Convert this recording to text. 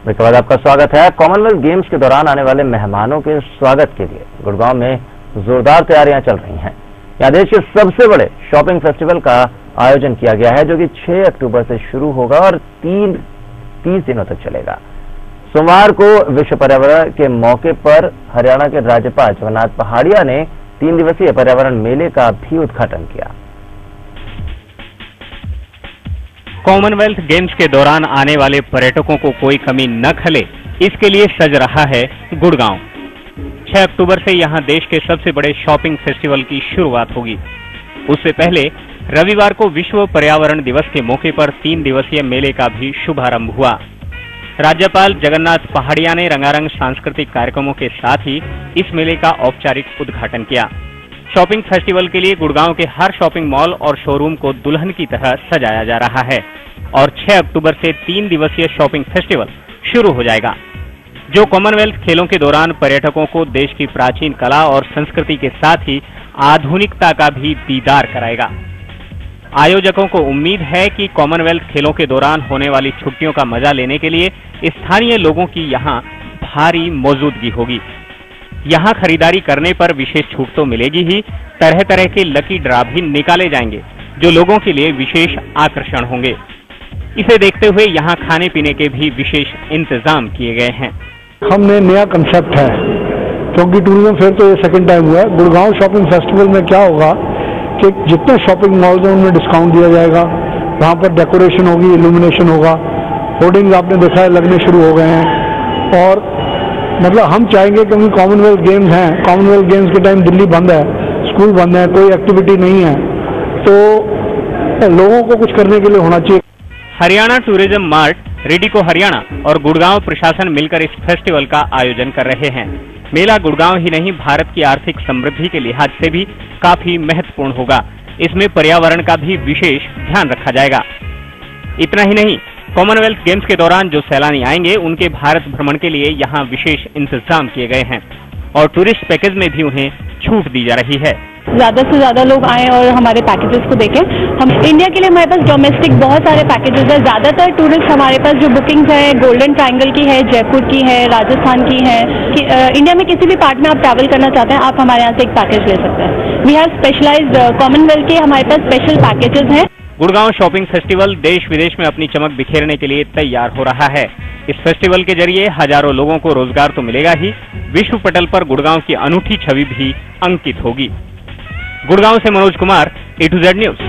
इसके बाद आपका स्वागत है। कॉमनवेल्थ गेम्स के दौरान आने वाले मेहमानों के स्वागत के लिए गुड़गांव में जोरदार तैयारियां चल रही हैं। यहाँ देश के सबसे बड़े शॉपिंग फेस्टिवल का आयोजन किया गया है, जो कि 6 अक्टूबर से शुरू होगा और 30 दिनों तक चलेगा। सोमवार को विश्व पर्यावरण के मौके पर हरियाणा के राज्यपाल जगन्नाथ पहाड़िया ने 3 दिवसीय पर्यावरण मेले का भी उद्घाटन किया। कॉमनवेल्थ गेम्स के दौरान आने वाले पर्यटकों को कोई कमी न खले, इसके लिए सज रहा है गुड़गांव। 6 अक्टूबर से यहां देश के सबसे बड़े शॉपिंग फेस्टिवल की शुरुआत होगी। उससे पहले रविवार को विश्व पर्यावरण दिवस के मौके पर 3 दिवसीय मेले का भी शुभारंभ हुआ। राज्यपाल जगन्नाथ पहाड़िया ने रंगारंग सांस्कृतिक कार्यक्रमों के साथ ही इस मेले का औपचारिक उद्घाटन किया। शॉपिंग फेस्टिवल के लिए गुड़गांव के हर शॉपिंग मॉल और शोरूम को दुल्हन की तरह सजाया जा रहा है और 6 अक्टूबर से 3 दिवसीय शॉपिंग फेस्टिवल शुरू हो जाएगा, जो कॉमनवेल्थ खेलों के दौरान पर्यटकों को देश की प्राचीन कला और संस्कृति के साथ ही आधुनिकता का भी दीदार कराएगा। आयोजकों को उम्मीद है कि कॉमनवेल्थ खेलों के दौरान होने वाली छुट्टियों का मजा लेने के लिए स्थानीय लोगों की यहां भारी मौजूदगी होगी। यहां खरीदारी करने पर विशेष छूट तो मिलेगी ही, तरह तरह के लकी ड्रा भी निकाले जाएंगे, जो लोगों के लिए विशेष आकर्षण होंगे। इसे देखते हुए यहां खाने पीने के भी विशेष इंतजाम किए गए हैं। हमने नया कंसेप्ट है, क्योंकि टूरिज्म फेयर तो ये सेकंड टाइम हुआ है। गुड़गांव शॉपिंग फेस्टिवल में क्या होगा कि जितने शॉपिंग मॉल्स हैं उनमें डिस्काउंट दिया जाएगा, वहाँ पर डेकोरेशन होगी, इल्यूमिनेशन होगा, होर्डिंग्स आपने देखा है लगने शुरू हो गए हैं। और मतलब हम चाहेंगे, क्योंकि कॉमनवेल्थ गेम्स हैं, कॉमनवेल्थ गेम्स के टाइम दिल्ली बंद है, स्कूल बंद है, कोई एक्टिविटी नहीं है, तो लोगों को कुछ करने के लिए होना चाहिए। Haryana tourism mart, Radico Haryana और गुड़गांव प्रशासन मिलकर इस फेस्टिवल का आयोजन कर रहे हैं। मेला गुड़गांव ही नहीं, भारत की आर्थिक समृद्धि के लिहाज से भी काफी महत्वपूर्ण होगा। इसमें पर्यावरण का भी विशेष ध्यान रखा जाएगा। इतना ही नहीं, कॉमनवेल्थ गेम्स के दौरान जो सैलानी आएंगे, उनके भारत भ्रमण के लिए यहाँ विशेष इंतजाम किए गए हैं और टूरिस्ट पैकेज में भी उन्हें छूट दी जा रही है। ज्यादा से ज्यादा लोग आए और हमारे पैकेजेस को देखें। हम इंडिया के लिए हमारे पास डोमेस्टिक बहुत सारे पैकेजेस हैं। ज्यादातर टूरिस्ट हमारे पास जो बुकिंग्स है गोल्डन ट्रायंगल की है, जयपुर की है, राजस्थान की है। इंडिया में किसी भी पार्ट में आप ट्रैवल करना चाहते हैं, आप हमारे यहाँ से एक पैकेज ले सकते हैं। वी हैव स्पेशलाइज्ड कॉमनवेल्थ के हमारे पास स्पेशल पैकेजेस हैं। गुड़गांव शॉपिंग फेस्टिवल देश विदेश में अपनी चमक बिखेरने के लिए तैयार हो रहा है। इस फेस्टिवल के जरिए हजारों लोगों को रोजगार तो मिलेगा ही, विश्व पटल पर गुड़गांव की अनूठी छवि भी अंकित होगी। गुड़गांव से मनोज कुमार, A2Z न्यूज।